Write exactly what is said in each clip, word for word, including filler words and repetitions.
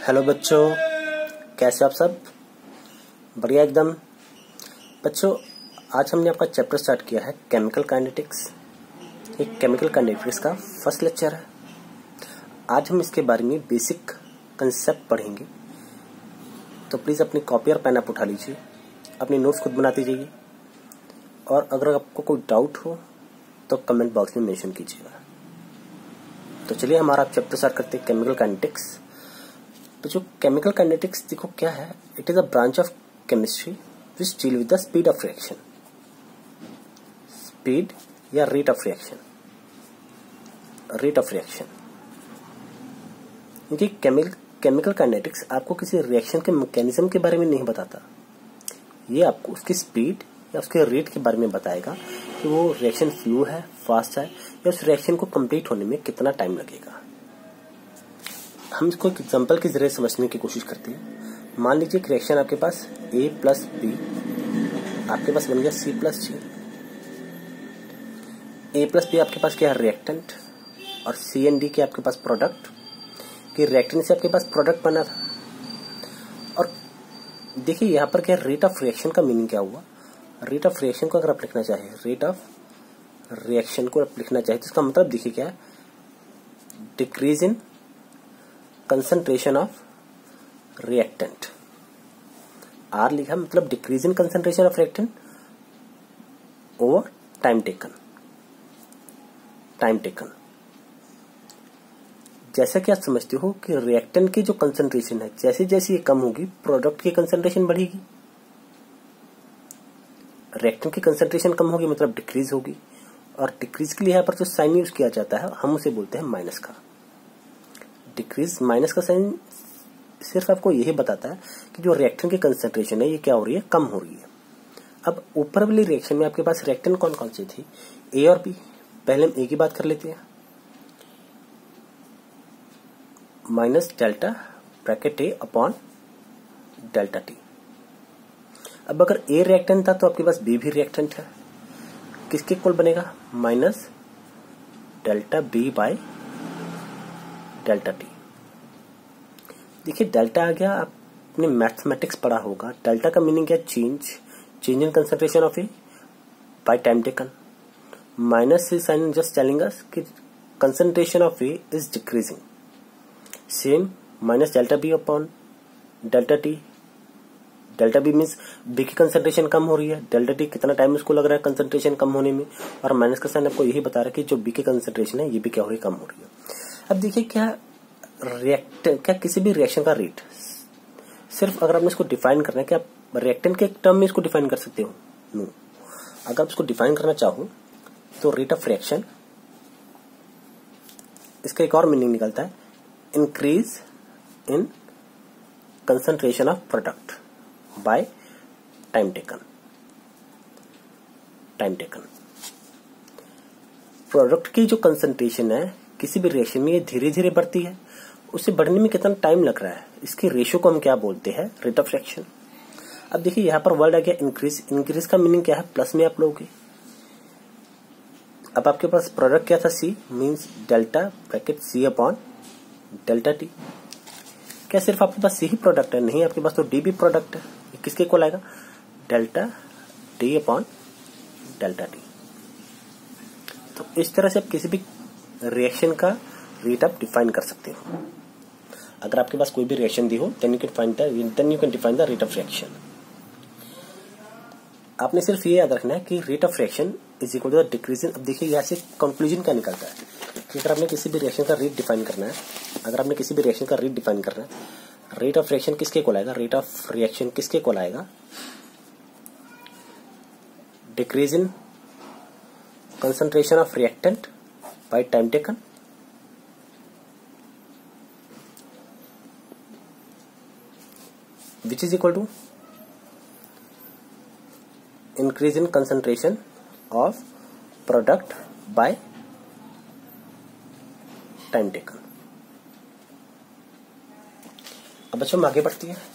Hello बच्चों, कैसे हो आप सब? बढ़िया एकदम। बच्चों, आज हमने आपका चैप्टर स्टार्ट किया है केमिकल काइनेटिक्स। ये केमिकल काइनेटिक्स का फर्स्ट लेक्चर है। आज हम इसके बारे में बेसिक कंसेप्ट पढ़ेंगे। तो प्लीज़ अपनी कॉपी और पेन आप उठा लीजिए, अपनी नोट्स खुद बनाते जाइए, और अगर आपको कोई डाउट हो तो कमेंट बॉक्स में मेंशन कीजिएगा। तो चलिए हमारा चैप्टर स्टार्ट करते हैं, केमिकल काइनेटिक्स। तो जो केमिकल काइनेटिक्स देखो क्या है, it is a branch of chemistry which deal with the speed of reaction. Speed या rate of reaction, rate of reaction. क्योंकि केमिकल केमिकल काइनेटिक्स आपको किसी रिएक्शन के मैकेनिज्म के बारे में नहीं बताता, ये आपको उसकी स्पीड या उसके रेट के बारे में बताएगा कि वो रिएक्शन स्लो है, फास्ट है, या उस रिएक्शन को कंप्लीट होने में कितना टाइम लगेगा। हम इसको एक एग्जांपल के जरिए समझने की कोशिश करते हैं। मान लीजिए एक रिएक्शन आपके पास A प्लस बी, आपके पास बन गया C plus G. A plus B आपके पास क्या है, रिएक्टेंट, और C एंड D के आपके पास प्रोडक्ट। कि रिएक्टेंट से आपके पास प्रोडक्ट बना था। और देखिए यहाँ पर क्या रेट ऑफ रिएक्शन का मीनिंग क्या हुआ। रेट ऑफ रिएक्शन को अगर आप लिखना चाहें, रेट ऑफ रिएक्शन को आप लिखना चाहें तो इसका मतलब देखिए क्या है, decrease in concentration of reactant. R लिखा मतलब decrease in concentration of reactant over time taken. Time taken जैसा कि आप समझते हो कि रिएक्टेंट की जो कंसंट्रेशन है, जैसे जैसे ये कम होगी प्रोडक्ट की कंसंट्रेशन बढ़ेगी। रिएक्टेंट की कंसंट्रेशन कम होगी मतलब डिक्रीज होगी, और डिक्रीज के लिए यहाँ पर जो साइन यूज किया जाता है हम उसे बोलते हैं माइनस का। डिक्रीज माइनस का साइन सिर्फ आपको यही बताता है कि जो रिएक्टेंट की कंसंट्रेशन है ये क्या हो रही है, कम हो रही है। अब ऊपर वाली रिएक्शन में आपके पास रिएक्टेंट कौन कौन सी थी, ए और बी। पहले हम ए की बात कर लेते हैं, minus delta bracket A upon delta T. अब अगर ए रिएक्टेंट था तो आपके पास बी भी रिएक्टेंट है, किसके इक्वल बनेगा, minus delta B by delta T. देखिए डेल्टा आ गया, आपने मैथमेटिक्स पढ़ा होगा। डेल्टा का मीनिंग क्या, change change in concentration of A by time taken. Minus से साइन जस्ट टेलिंग अस कि concentration of A is decreasing. Same minus delta B upon delta T. Delta B means B की concentration कम हो रही है, delta T कितना time उसको लग रहा है कंसंट्रेशन कम होने में, और माइनस का साइन आपको यही बता रहा है कि जो बी की कंसंट्रेशन है ये भी क्या हो रही है, कम हो रही है। अब देखिए क्या रिएक्ट क्या किसी भी रिएक्शन का रेट, सिर्फ अगर आपने इसको डिफाइन करना है कि आप रिएक्टेंट के एक टर्म में इसको डिफाइन कर सकते हो, नो। अगर आप इसको डिफाइन करना चाहो तो रेट ऑफ रिएक्शन, इसका एक और मीनिंग निकलता है, increase in concentration of product by time taken. Time taken product की जो कंसंट्रेशन है किसी भी रिएक्शन में ये धीरे धीरे बढ़ती है, उसे बढ़ने में कितना टाइम लग रहा है, इसके रेशियो को हम क्या बोलते हैं, रेट ऑफ रिएक्शन। अब देखिए यहाँ पर वर्ड आ गया इंक्रीज। इंक्रीज का मीनिंग क्या है, प्लस में आप लोगे। अब आपके पास प्रोडक्ट क्या था, C, means delta bracket C upon delta T. क्या सिर्फ आपके पास सी ही प्रोडक्ट है, नहीं, आपके पास तो डी भी प्रोडक्ट है। ये किसके इक्वल आएगा, delta D upon delta T. तो इस तरह से आप किसी भी रिएक्शन का रेट आप डिफाइन कर सकते हो। अगर आपके पास कोई भी रिएक्शन दी हो then you can find the then you can define the rate of reaction. आपने सिर्फ ये याद रखना है कि rate of reaction is equal to the decrease in. अब देखिए यहाँ से कंक्लूजन क्या निकलता है कि अगर आपने किसी भी रिएक्शन का रेट डिफाइन करना है, अगर आपने किसी भी रिएक्शन का रेट डिफाइन करना है, रेट ऑफ रिएक्शन किसके इक्वल आएगा, रेट ऑफ रिएक्शन किसके इक्वल आएगा, decrease in concentration of reactant by time taken which is equal to increase in concentration of product by time taken। अब बच्चों हम आगे बढ़ती है।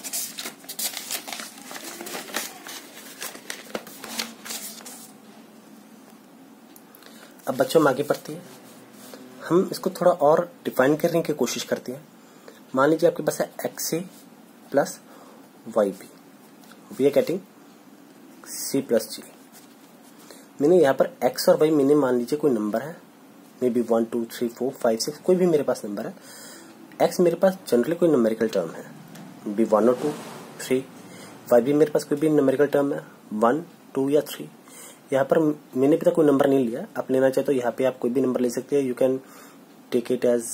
अब बच्चों हम आगे बढ़ते हैं, हम इसको थोड़ा और डिफाइन करने की कोशिश करते हैं। मान लीजिए आपके पास है X A plus Y B, we are getting C plus G. मैंने यहाँ पर एक्स और वाई मैंने मान लीजिए कोई नंबर है, may be one two three four five six, कोई भी मेरे पास नंबर है। एक्स मेरे पास जनरली कोई नंबरिकल टर्म है, बी वन और टू थ्री। वाई भी मेरे पास कोई भी नंबरिकल टर्म है, वन टू या थ्री। यहाँ पर मैंने भी तक कोई नंबर नहीं लिया, आप लेना चाहे तो यहाँ पे आप कोई भी नंबर ले सकते हैं। You can take it as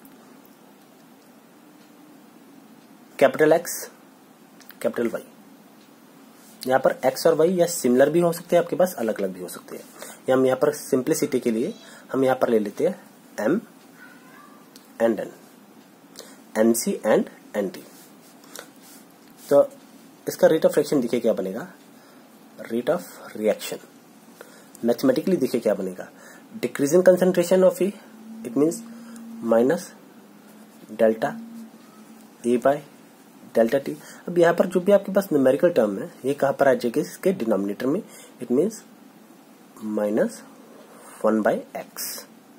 capital X capital Y. यहाँ पर एक्स और वाई या सिमिलर भी हो सकते हैं आपके पास, अलग अलग भी हो सकते हैं। या हम यहाँ पर सिंप्लिसिटी के लिए हम यहाँ पर ले लेते हैं M and N, N C and N T. तो इसका रेट ऑफ रिएक्शन देखिए क्या बनेगा, रेट ऑफ रिएक्शन मैथमेटिकली देखिए क्या बनेगा, decreasing concentration of E, it means minus delta A by delta T. अब यहाँ पर जो भी आपके पास न्यूमेरिकल टर्म है ये कहाँ पर आ जाएगी, इसके डिनोमिनेटर में, it means minus one by X.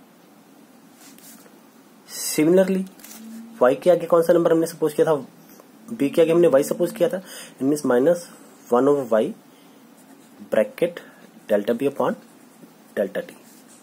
Similarly y के आगे कौन सा नंबर हमने सपोज किया था, b के आगे हमने y सपोज किया था, it means minus one over Y bracket delta B upon delta T.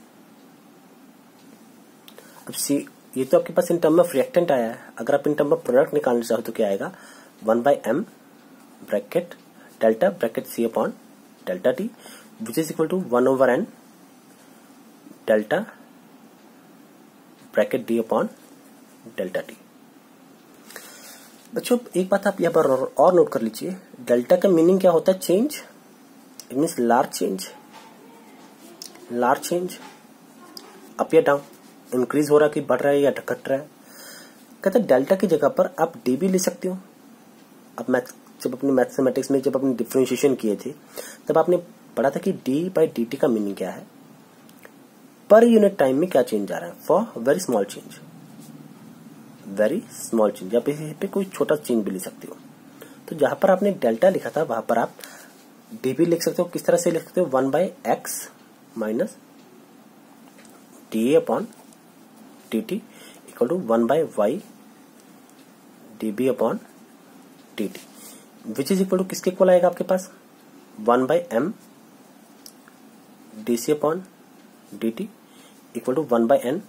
अब सी ये तो आपके पास इन टर्म ऑफ रिएक्टेंट आया है, अगर आप इन टर्म ऑफ प्रोडक्ट निकालना चाहो तो क्या आएगा, one by M bracket delta bracket C upon delta T which is equal to one over N delta bracket D upon delta T. बच्चों एक बात आप यहाँ पर और नोट कर लीजिए, डेल्टा का मीनिंग क्या होता है, change, it means large change, large change, up या डाउन, इंक्रीज हो रहा है कि बढ़ रहा है या घट रहा है। कहते हैं डेल्टा की जगह पर आप डी भी ले सकते हो। अब मैथ जब अपने मैथमेटिक्स में जब अपने डिफरेंशिएशन किए थे तब आपने पढ़ा था कि डी बाई डी टी का मीनिंग क्या है, पर यूनिट टाइम में क्या चेंज आ रहा है, for very small change, very small change, आप इसी पे कोई छोटा चेंज भी ले सकते हो। तो जहां पर आपने डेल्टा लिखा था वहां पर आप डी भी लिख सकते हो। किस तरह से लिख सकते हो, one by X minus D A upon D T equal to one by Y D B upon D T which is equal to किसके इक्वल आएगा आपके पास, one by M D C upon D T equal to one by N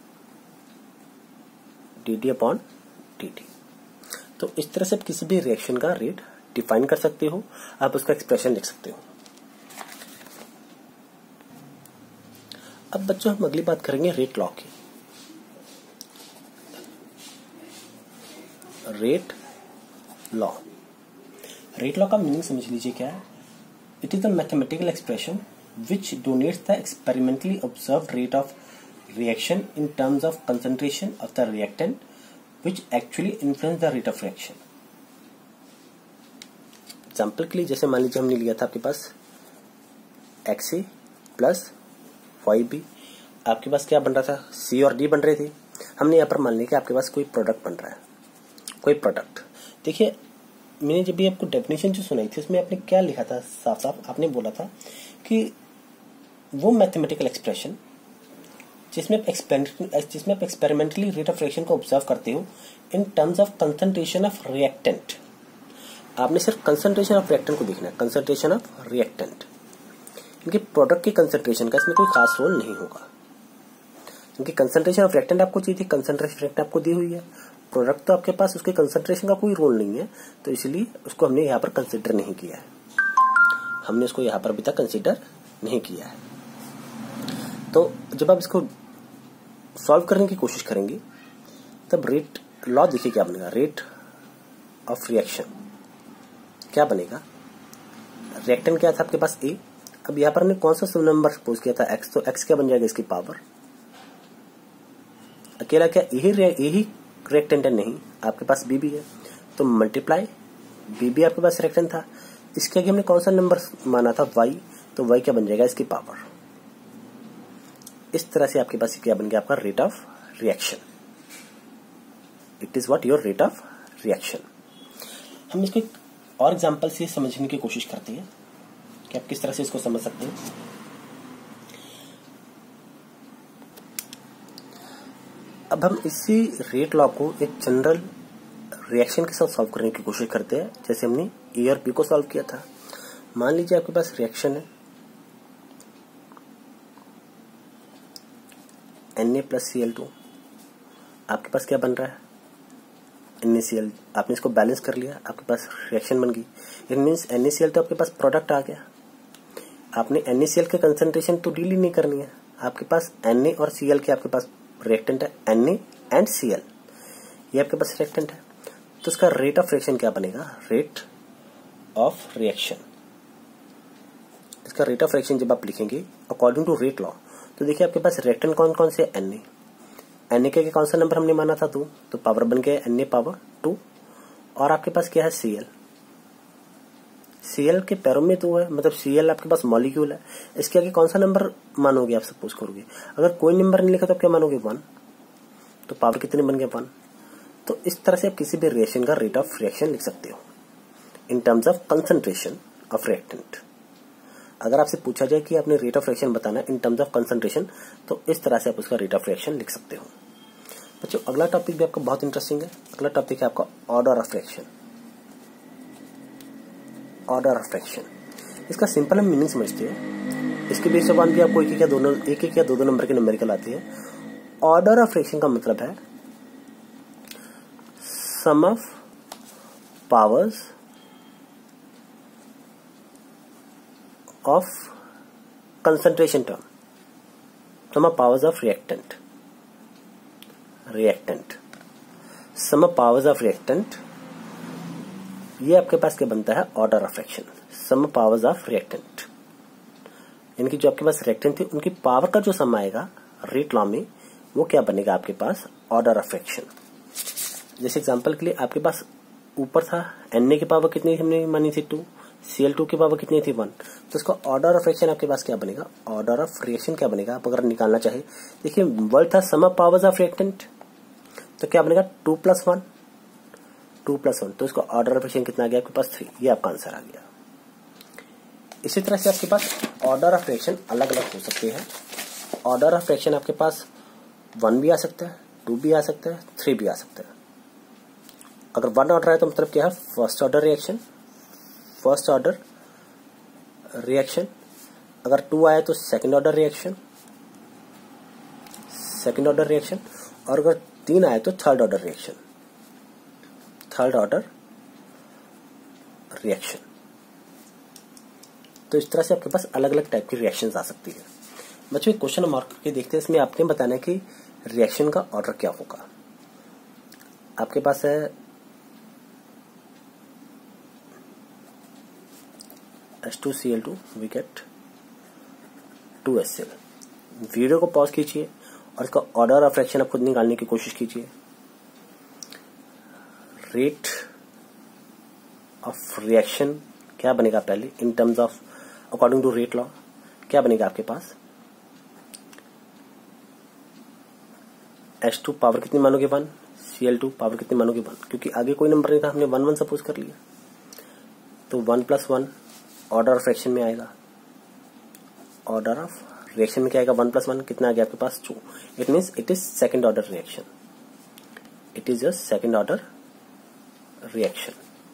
D D upon D T. तो इस तरह से आप किसी भी रिएक्शन का रेट डिफाइन कर सकते हो, आप उसका एक्सप्रेशन लिख सकते हो। अब बच्चों हम अगली बात करेंगे रेट लॉ की। रेट लॉ, रेट लॉ का मीनिंग समझ लीजिए क्या है, it is the mathematical expression which donates the experimentally observed rate of reaction in terms of concentration of the reactant which actually influence the rate of reaction। Example के लिए जैसे मान लीजिए हमने लिया था आपके पास X A plus Y B, आपके पास क्या बन रहा था, सी और डी बन रहे थे। हमने यहाँ पर मान लिया कि आपके पास कोई प्रोडक्ट बन रहा है, कोई प्रोडक्ट। देखिए मैंने जब भी आपको डेफिनेशन जो सुनाई थी उसमें आपने क्या लिखा था, साफ साफ आपने बोला था कि वो मैथमेटिकल एक्सप्रेशन जिसमें आप जिसमें आप एक्सपेरिमेंटली रेट ऑफ रिएक्शन को ऑब्जर्व करते हो in terms of concentration of reactant. आपने सिर्फ कंसंट्रेशन ऑफ रिएक्टेंट को देखना है, कंसंट्रेशन ऑफ रिएक्टेंट। इनके प्रोडक्ट की कंसंट्रेशन का इसमें कोई खास रोल नहीं होगा, क्योंकि कंसंट्रेशन ऑफ रिएक्टेंट आपको चाहिए थी, कंसंट्रेशन रिएक्टेंट आपको दी हुई है, प्रोडक्ट तो आपके पास उसके कंसंट्रेशन का कोई रोल नहीं है, तो इसलिए उसको हमने यहाँ पर कंसिडर नहीं किया है, हमने उसको यहाँ पर अभी तक कंसिडर नहीं किया है। तो जब आप इसको सॉल्व करने की कोशिश करेंगे तब रेट लॉ देखिए क्या बनेगा, रेट ऑफ रिएक्शन क्या बनेगा, रिएक्टेंट क्या था आपके पास ए, अब यहाँ पर हमने कौन सा नंबर सपोज किया था एक्स, तो एक्स क्या बन जाएगा, इसकी पावर, अकेला क्या यही यही रिएक्टेंट है, नहीं आपके पास बी भी है, तो मल्टीप्लाई बी भी आपके पास रिएक्टेंट था, इसके आगे हमने कौन सा नंबर माना था वाई, तो वाई क्या बन जाएगा, इसकी पावर। इस तरह से आपके पास क्या बन गया आपका rate of reaction, it is what your rate of reaction. हम इसको एक और एग्जांपल से समझने की कोशिश करते हैं कि आप किस तरह से इसको समझ सकते हैं। अब हम इसी रेट लॉ को एक जनरल रिएक्शन के साथ सॉल्व करने की कोशिश करते हैं, जैसे हमने ए और बी को सॉल्व किया था। मान लीजिए आपके पास रिएक्शन है N A plus C L two, आपके पास क्या बन रहा है एन ए सी एल, आपने इसको बैलेंस कर लिया, आपके पास रिएक्शन बन गई। It means N A C L तो आपके पास प्रोडक्ट आ गया। आपने एन ए सी एल के कंसंट्रेशन तो डील ही नहीं करनी है, आपके पास एन ए और सी एल के आपके पास रिएक्टेंट है, N A and C L, ये आपके पास रिएक्टेंट है। तो इसका रेट ऑफ रिएक्शन क्या बनेगा, रेट ऑफ रिएक्शन। इसका रेट ऑफ रिएक्शन जब आप लिखेंगे अकॉर्डिंग टू रेट लॉ, तो देखिए आपके पास रिएक्टेंट कौन कौन से, एन ए, एन ए के कौन सा नंबर हमने माना था दो, तो पावर बन गया एन ए पावर टू, और आपके पास क्या है सी एल, सी एल के पैरों में दो है, मतलब सी एल आपके पास मॉलिक्यूल है, इसके आगे कौन सा नंबर मानोगे आप सपोज करोगे, अगर कोई नंबर नहीं लिखा तो क्या मानोगे वन, तो पावर कितने बन गए वन। तो इस तरह से आप किसी भी रिएक्शन का रेट ऑफ रिएक्शन लिख सकते हो in terms of concentration of reactant. अगर आपसे पूछा जाए कि आपने रेट ऑफ रिएक्शन बताना है इन टर्म्स ऑफ कंसंट्रेशन, तो इस तरह से आप उसका रेट ऑफ रिएक्शन लिख सकते हो। बच्चों अगला टॉपिक भी आपका बहुत इंटरेस्टिंग है। अगला टॉपिक है आपका order of reaction. Order of reaction, इसका सिंपल हम मीनिंग समझते हैं। इसके बेस पर भी आपको एक एक या दो एक एक या दो दो नंबर के न्यूमेरिकल आती है। ऑर्डर ऑफ रिएक्शन का मतलब है sum of powers of concentration term, sum of powers of reactant, reactant sum of powers of reactant, ये आपके पास क्या बनता है order of reaction, sum powers of reactant. यानी कि जो आपके पास रिएक्टेंट थी उनकी पावर का जो सम आएगा रेट लॉ में, वो क्या बनेगा आपके पास ऑर्डर ऑफ रिएक्शन। जैसे एग्जांपल के लिए आपके पास ऊपर था एन ए की पावर कितनी हमने मानी थी टू, सी एल टू की पावर कितनी थी वन, तो इसका ऑर्डर ऑफ रिएक्शन आपके पास क्या बनेगा, ऑर्डर ऑफ रिएक्शन क्या बनेगा आप अगर निकालना चाहे। देखिए वर्ड था सम पावर्स ऑफ रिएक्टेंट, तो क्या बनेगा two plus one, two plus one, तो इसका ऑर्डर ऑफ रिएक्शन कितना आ गया आपके पास थ्री, ये आपका आंसर आ गया। इसी तरह से आपके पास ऑर्डर ऑफ रिएक्शन अलग अलग हो सकते हैं। ऑर्डर ऑफ रिएक्शन आपके पास वन भी आ सकता है, टू भी आ सकता है, थ्री भी आ सकता है। अगर वन ऑर्डर है तो मतलब क्या है first order reaction, first order reaction. अगर टू आया तो second order reaction, second order reaction. और अगर तीन आया तो third order reaction, third order reaction. तो इस तरह से आपके पास अलग अलग टाइप की रिएक्शंस आ सकती है। बच्चों एक क्वेश्चन मार्क करके देखते हैं, इसमें आपने बताना है कि रिएक्शन का ऑर्डर क्या होगा। आपके पास है H two C L two, we get two S L. Video को पॉज कीजिए और इसका ऑर्डर ऑफ रिएक्शन आप खुद निकालने की कोशिश कीजिए। रेट ऑफ रिएक्शन क्या बनेगा पहले in terms of according to rate law, क्या बनेगा आपके पास एच टू पावर कितनी मानोगे one, C L two power कितनी मानोगे वन, क्योंकि आगे कोई नंबर नहीं था हमने वन वन सपोज कर लिया, तो one plus one order of reaction में आएगा। ऑर्डर ऑफ रिएक्शन में क्या आएगा वन प्लस वन कितना आ गया आपके पास two, it means it is second order reaction, it is just second order reaction.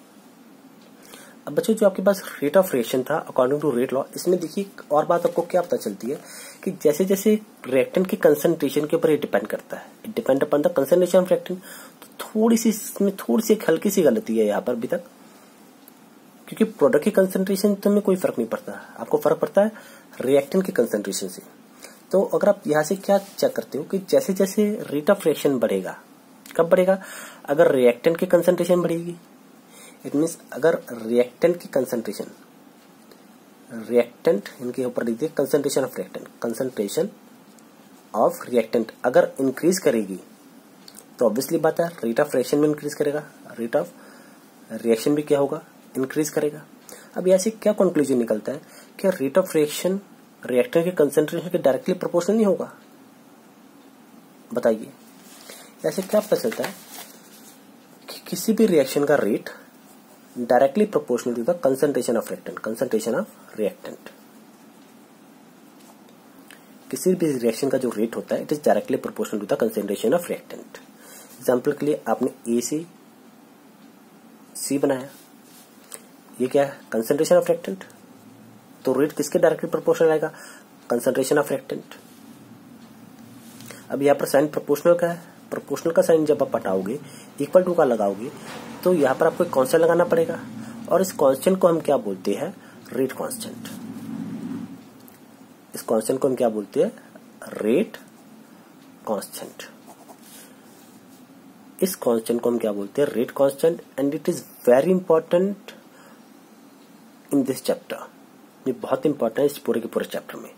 अब बच्चों जो आपके पास रेट ऑफ रिएक्शन था अकॉर्डिंग टू रेट लॉ, इसमें देखिए और बात आपको क्या पता चलती है कि जैसे जैसे रिएक्टेंट की कंसंट्रेशन के ऊपर ये डिपेंड करता है, it depend upon the concentration of reactant. तो थोड़ी सी इसमें थोड़ी सी एक हल्की सी गलती है यहाँ पर अभी तक, क्योंकि प्रोडक्ट की कंसंट्रेशन तो में कोई फर्क नहीं पड़ता, आपको फर्क पड़ता है रिएक्टेंट की कंसंट्रेशन से। तो अगर आप यहाँ से क्या चेक करते हो कि जैसे जैसे रेट ऑफ रिएक्शन बढ़ेगा, कब बढ़ेगा, अगर रिएक्टेंट की कंसंट्रेशन बढ़ेगी, इट मीन्स अगर रिएक्टेंट की कंसंट्रेशन, रिएक्टेंट इनके ऊपर लिख दिए concentration of reactant, concentration of reactant अगर इंक्रीज करेगी तो ऑब्वियसली बात है रेट ऑफ रिएक्शन भी इंक्रीज करेगा, रेट ऑफ रिएक्शन भी क्या होगा इंक्रीज करेगा। अब यहाँ से क्या कंक्लूजन निकलता है कि रेट ऑफ रिएक्शन रिएक्टेंट के कंसंट्रेशन के डायरेक्टली प्रोपोर्शनल नहीं होगा। बताइए ऐसे क्या पता चलता है कि किसी भी रिएक्शन का rate directly proportional to the concentration of reactant, concentration of reactant. किसी भी रिएक्शन का जो रेट होता है it is directly proportional to the concentration of reactant. Example के लिए आपने ए से सी बनाया, ये क्या है, कंसंट्रेशन ऑफ रिएक्टेंट। तो रेट किसके डायरेक्टली प्रोपोर्शनल आएगा, कंसंट्रेशन ऑफ रिएक्टेंट। अब यहाँ पर साइन प्रोपोर्शनल का है, प्रोपोर्शनल का साइन जब आप हटाओगे इक्वल टू का लगाओगे तो यहाँ पर आपको एक कांस्टेंट लगाना पड़ेगा, और इस कांस्टेंट को हम क्या बोलते हैं, रेट कांस्टेंट। इस कांस्टेंट को हम क्या बोलते हैं, रेट कांस्टेंट। इस कांस्टेंट को हम क्या बोलते हैं, rate constant, and it is very important in this chapter. ये बहुत इंपॉर्टेंट है इस पूरे के पूरे चैप्टर में।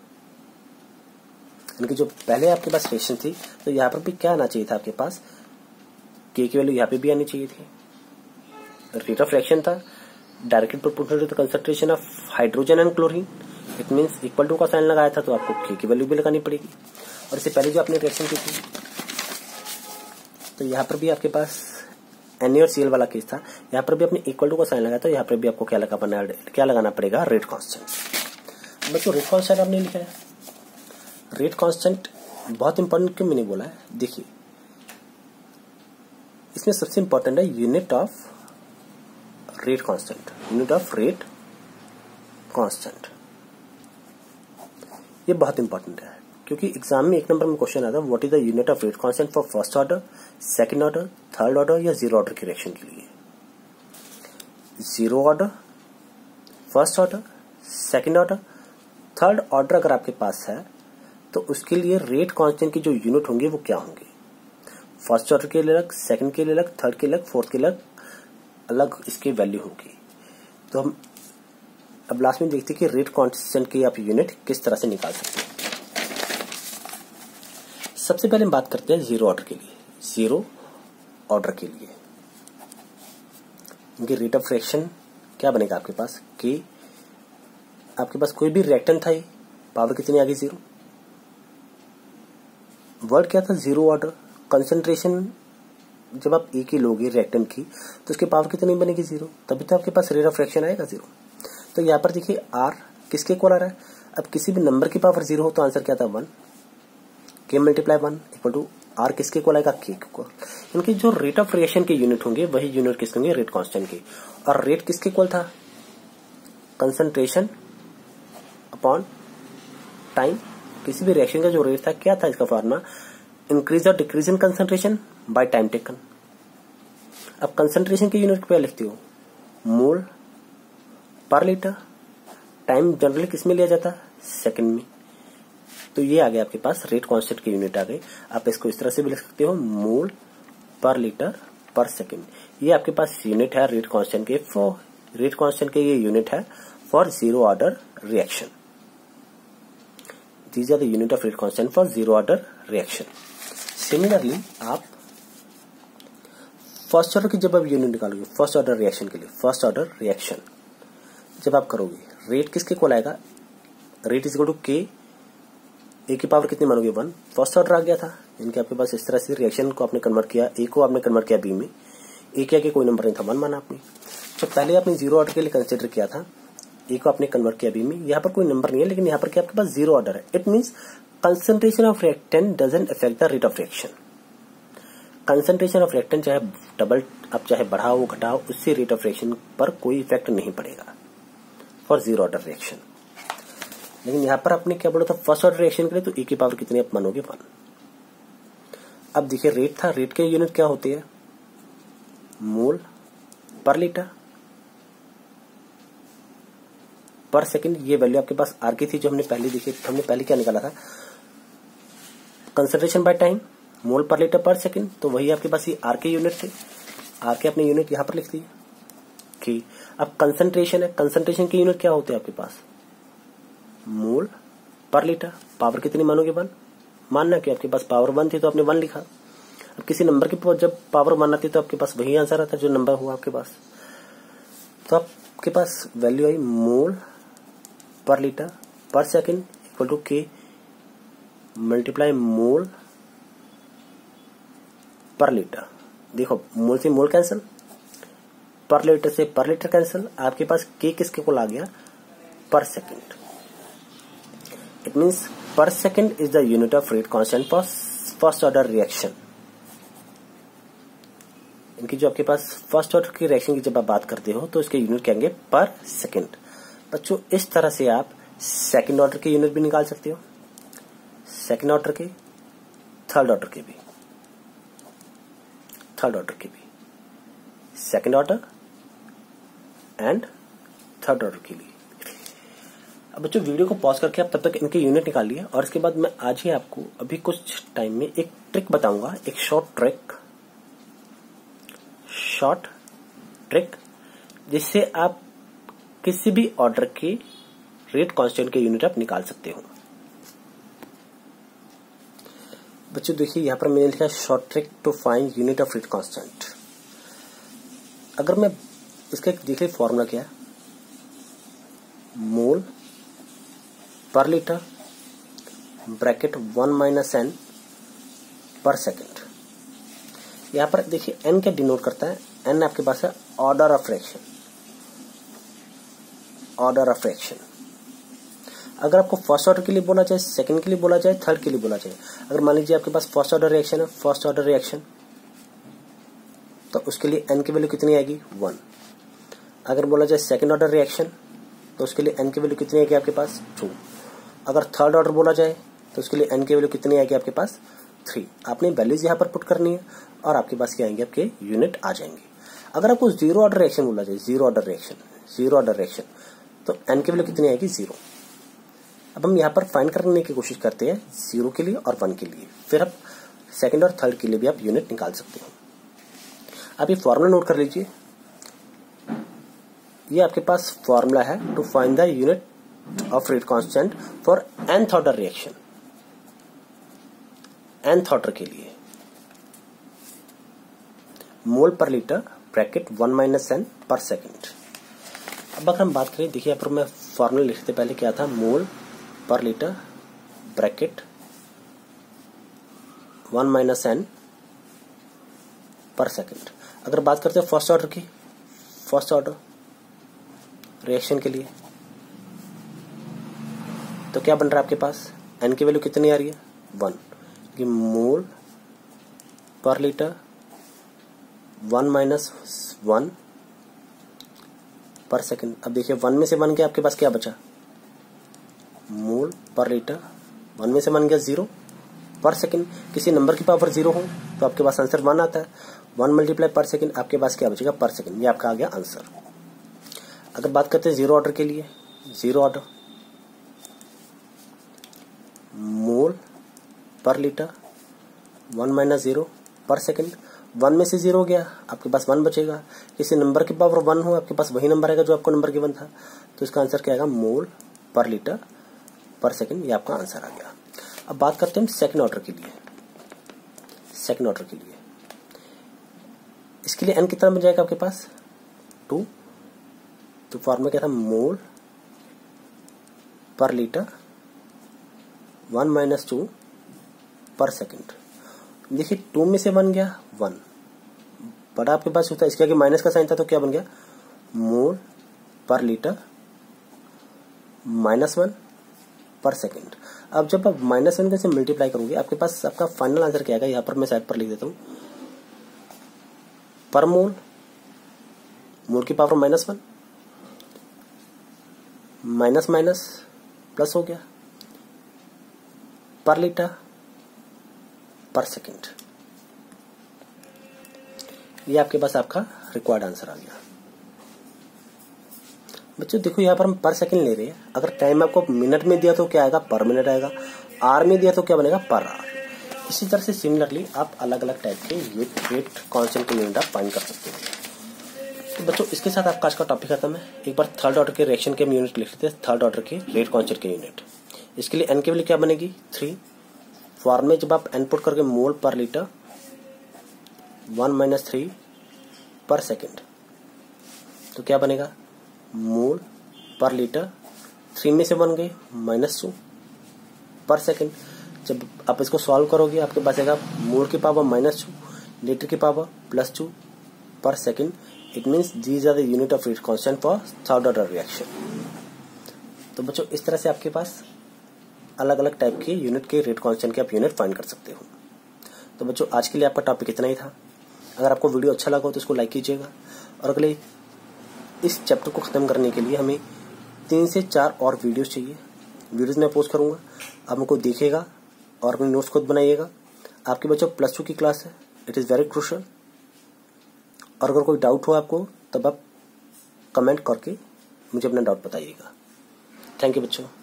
इनकी जो पहले आपके पास रिएक्शन थी तो यहाँ पर भी क्या आना चाहिए था आपके पास, के की वैल्यू यहाँ पे भी आनी चाहिए थी। रेट ऑफ रिएक्शन था directly proportional to the concentration of hydrogen and chlorine, it means equal to का साइन लगाया था तो आपको के की वैल्यू भी लगानी पड़ेगी। और इससे पहले जो आपने रिएक्शन की थी तो यहाँ पर भी आपके पास एन और सी एल वाला केस था, यहाँ पर भी आपने इक्वल टू का साइन लगाया तो यहाँ पर भी आपको क्या लगा क्या लगाना पड़ेगा, रेट कांस्टेंट। बच्चों रेट कांस्टेंट आपने लिखा है, रेट कांस्टेंट बहुत इंपॉर्टेंट क्यों मैंने बोला है, देखिए इसमें सबसे इंपॉर्टेंट है unit of rate constant, unit of rate constant. ये बहुत इंपॉर्टेंट है क्योंकि एग्जाम में एक नंबर में क्वेश्चन आता है what is the unit of rate constant for first order, second order, third order या जीरो ऑर्डर की रिएक्शन के लिए। Zero order, first order, second order, third order अगर आपके पास है तो उसके लिए रेट कांस्टेंट की जो यूनिट होंगे वो क्या होंगे, फर्स्ट ऑर्डर के लिए अलग, सेकंड के लिए अलग, थर्ड के अलग, फोर्थ के अलग अलग इसकी वैल्यू होगी। तो हम अब लास्ट में देखते हैं कि रेट कांस्टेंट की आप यूनिट किस तरह से निकाल सकते हैं। सबसे पहले हम बात करते हैं जीरो ऑर्डर के लिए। जीरो ऑर्डर के लिए इनकी रेट ऑफ रिएक्शन क्या बनेगा आपके पास, कि आपके पास कोई भी रिएक्टेंट था, पावर कितनी आ गई, जीरो। वर्ड क्या था, जीरो ऑर्डर। कंसंट्रेशन जब आप एक ही लोगे रिएक्टेंट की तो उसकी पावर कितनी बनेगी, जीरो, तभी तो आपके पास रेट ऑफ रिएक्शन आएगा जीरो। तो यहाँ पर देखिए आर किसके इक्वल आ रहा है, अब किसी भी नंबर की पावर जीरो हो तो आंसर क्या था, one. K multiply one equal to R किसके इक्वल आएगा, के इक्वल। इनकी जो रेट ऑफ रिएक्शन के यूनिट होंगे वही यूनिट किसके होंगे, रेट कांस्टेंट के। और रेट किसके इक्वल था, कंसंट्रेशन अपॉन टाइम। किसी भी रिएक्शन का जो रेट था क्या था इसका फॉर्मूला, इंक्रीज और decrease in concentration by time taken. अब कंसंट्रेशन की यूनिट क्या लिखती हो, मोल पर लीटर। टाइम जनरली किस में लिया जाता है, सेकंड में। तो ये आ गया आपके पास रेट कांस्टेंट की यूनिट आ गई। आप इसको इस तरह से भी लिख सकते हो, मोल पर लीटर पर सेकंड। ये आपके पास यूनिट है रेट कांस्टेंट के, फॉर रेट कांस्टेंट के ये यूनिट है for zero order reaction. These are the unit of rate constant for zero order reaction. Similarly, आप फर्स्ट ऑर्डर की जब आप यूनिट निकालोगे, फर्स्ट ऑर्डर रिएक्शन के लिए, फर्स्ट ऑर्डर रिएक्शन जब आप करोगे, रेट किसके इक्वल आएगा, रेट इज इक्वल टू के, ए की पावर कितनी मानोगे, वन। फर्स्ट ऑर्डर आ गया था, इनके आपके पास इस तरह से रिएक्शन को आपने कन्वर्ट किया, ए को आपने कन्वर्ट किया बी में, ए के आगे कोई नंबर नहीं था, वन माना आपने। तो पहले आपने जीरो ऑर्डर के लिए कंसिडर किया था, ए को आपने कन्वर्ट किया बी में, यहाँ पर कोई नंबर नहीं है लेकिन यहाँ पर क्या आपके पास जीरो ऑर्डर है। It means concentration of reactant doesn't affect the rate of reaction. Concentration of reactant चाहे डबल आप चाहे बढ़ाओ घटाओ, उससे रेट ऑफ रिएक्शन पर कोई इफेक्ट नहीं पड़ेगा फॉर जीरो ऑर्डर रिएक्शन। लेकिन यहाँ पर आपने क्या बोला था, फर्स्ट ऑर्डर रिएक्शन के लिए तो ए की पावर कितनी आप मानोगे, वन। अब देखिए रेट था, रेट के यूनिट क्या होती है, mole per litre per second. ये वैल्यू आपके पास आर की थी जो हमने पहले देखी, हमने पहले क्या निकाला था, concentration by time, mole per litre per second. तो वही आपके पास ये आर के यूनिट थे, आर के अपने यूनिट यहाँ पर लिख दिए कि अब कंसंट्रेशन है, कंसंट्रेशन की यूनिट क्या होते हैं आपके पास, मोल पर लीटर। पावर कितनी मानोगे, वन। मानना कि आपके पास पावर वन थी तो आपने वन लिखा। अब किसी नंबर की जब पावर वन आती तो आपके पास वही आंसर आता जो नंबर हुआ आपके पास। तो आपके पास value I mole per litre per second equal to K multiply mole per litre. देखो मोल से मोल कैंसिल, पर लीटर से पर लीटर कैंसिल, आपके पास के किसके को आ गया, per second. It means per second is the unit of rate constant for first order reaction. इनकी जो आपके पास फर्स्ट ऑर्डर की रिएक्शन की जब आप बात करते हो तो इसके यूनिट कहेंगे पर सेकेंड। बच्चों इस तरह से आप सेकेंड ऑर्डर के यूनिट भी निकाल सकते हो, सेकेंड ऑर्डर के, थर्ड ऑर्डर के भी, थर्ड ऑर्डर के भी, second order and third order के लिए। अब बच्चों वीडियो को पॉज करके आप तब तक इनके यूनिट निकाल लिए और इसके बाद मैं आज ही आपको अभी कुछ टाइम में एक ट्रिक बताऊंगा, एक शॉर्ट ट्रिक, शॉर्ट ट्रिक जिससे आप किसी भी ऑर्डर के रेट कांस्टेंट के यूनिट आप निकाल सकते हो। बच्चों देखिए यहां पर मैंने लिखा short trick to find unit of rate constant. अगर मैं इसका देखिए फॉर्मूला क्या है, mole per litre bracket one minus N per second. यहां पर देखिए एन क्या डिनोट करता है, एन आपके पास है order of reaction, order of reaction. अगर आपको फर्स्ट ऑर्डर के लिए बोला जाए, सेकंड के लिए बोला जाए, थर्ड के लिए बोला जाए, अगर मान लीजिए आपके पास फर्स्ट ऑर्डर रिएक्शन है, फर्स्ट ऑर्डर रिएक्शन, तो उसके लिए एन की वैल्यू कितनी आएगी, वन। अगर बोला जाए सेकंड ऑर्डर रिएक्शन तो उसके लिए एन की वैल्यू कितनी आएगी आपके पास, टू। अगर थर्ड ऑर्डर बोला जाए तो उसके लिए एन की वैल्यू कितनी आएगी आपके पास, थ्री। आपने वैल्यूज यहाँ पर पुट करनी है और आपके पास क्या आएंगे, आपके यूनिट आ जाएंगे। अगर आपको जीरो ऑर्डर रिएक्शन बोला जाए, zero order reaction, zero order reaction, तो एन की वैल्यू कितनी आएगी, जीरो। अब हम यहाँ पर फाइंड करने की कोशिश करते हैं जीरो के लिए और वन के लिए, फिर आप सेकंड और थर्ड के लिए भी आप यूनिट निकाल सकते हो। आप ये फॉर्मूला नोट कर लीजिए, ये आपके पास फॉर्मूला है to find the unit of rate constant for nth order reaction, nth order के लिए mole per litre bracket one minus N per second. अब अगर हम बात करें, देखिए यहाँ पर मैं फॉर्मूला लिखते पहले क्या था, mole per litre bracket one minus N per second. अगर बात करते हैं फर्स्ट ऑर्डर की, फर्स्ट ऑर्डर रिएक्शन के लिए, तो क्या बन रहा है आपके पास, एन की वैल्यू कितनी आ रही है, वन, कि mole per litre one minus one per second. अब देखिए वन में से वन गया, आपके पास क्या बचा, मोल पर लीटर, वन में से वन गया जीरो पर सेकेंड। किसी नंबर की पावर जीरो हो तो आपके पास आंसर वन आता है, वन मल्टीप्लाई पर सेकेंड, आपके पास क्या बचेगा, पर सेकेंड। ये आपका आ गया आंसर। अगर बात करते हैं जीरो ऑर्डर के लिए, zero order mole per litre one minus zero per second, one में से जीरो गया, आपके पास वन बचेगा। किसी नंबर की पावर वन हो, आपके पास वही नंबर आएगा जो आपको नंबर गिवन था, तो इसका आंसर क्या आएगा, मोल पर लीटर पर सेकेंड। ये आपका आंसर आ गया। अब बात करते हैं सेकंड ऑर्डर के लिए, सेकंड ऑर्डर के लिए इसके लिए एन कितना बन जाएगा आपके पास, टू। तो फॉर्मूला क्या था, mole per litre one minus two per second. देखिए टू में से बन गया वन, बड़ा आपके पास होता है, इसके आगे माइनस का साइन था तो क्या बन गया, mole per litre minus one per second. अब जब आप माइनस वन से मल्टीप्लाई करोगे, आपके पास आपका फाइनल आंसर क्या आएगा, यहां पर मैं साइड पर लिख देता हूं, पर मोल, मोल की power minus one, minus minus plus हो गया, पर लीटर पर सेकेंड। ये आपके पास आपका रिक्वायर्ड आंसर आ गया। बच्चों देखो यहाँ पर हम पर सेकेंड ले रहे हैं, अगर टाइम आपको मिनट में दिया तो क्या आएगा, पर मिनट आएगा, आर में दिया तो क्या बनेगा, पर आर। इसी तरह से सिमिलरली आप अलग अलग टाइप के ये रेट कांस्टेंट के यूनिट आप फाइंड कर सकते हो। तो बच्चों इसके साथ आपका आज का टॉपिक खत्म है। एक बार थर्ड ऑर्डर के रिएक्शन के हम यूनिट लिख लेते हैं, थर्ड ऑर्डर के रेट कांस्टेंट के यूनिट। इसके लिए एन की वैल्यू क्या बनेगी, थ्री। फॉर्म में जब आप एन पुट करके mole per litre one minus three per second, तो क्या बनेगा, मोल पर लीटर, थ्री में से वन गए माइनस टू पर सेकेंड। जब आप इसको सॉल्व करोगे आपके पास आएगा मोल की पावर माइनस टू, लीटर की power plus two per second. It means these are the unit of rate constant for third order reaction. तो बच्चों इस तरह से आपके पास अलग अलग टाइप के यूनिट के रेट कांस्टेंट के आप यूनिट फाइंड कर सकते हो। तो बच्चों आज के लिए आपका टॉपिक इतना ही था। अगर आपको वीडियो अच्छा लगा हो तो इसको लाइक कीजिएगा। और अगले इस चैप्टर को ख़त्म करने के लिए हमें तीन से चार और वीडियोस चाहिए। वीडियोस मैं पोस्ट करूँगा, आप उनको देखिएगा और अपने नोट्स खुद बनाइएगा। आपके बच्चों प्लस टू की क्लास है, इट इज़ वेरी क्रूशल। और अगर कोई डाउट हो आपको तब आप कमेंट करके मुझे अपना डाउट बताइएगा। थैंक यू बच्चों।